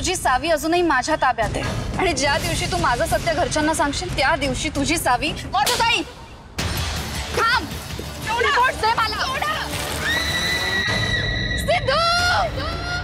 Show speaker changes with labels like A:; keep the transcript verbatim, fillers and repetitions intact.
A: तुझी सावी अजूनही माझ्या ताब्यात आहे आणि ज्या दिवशी तू माझं सत्य घरच्यांना सांगशील त्या दिवशी तुझी सावी मरुताई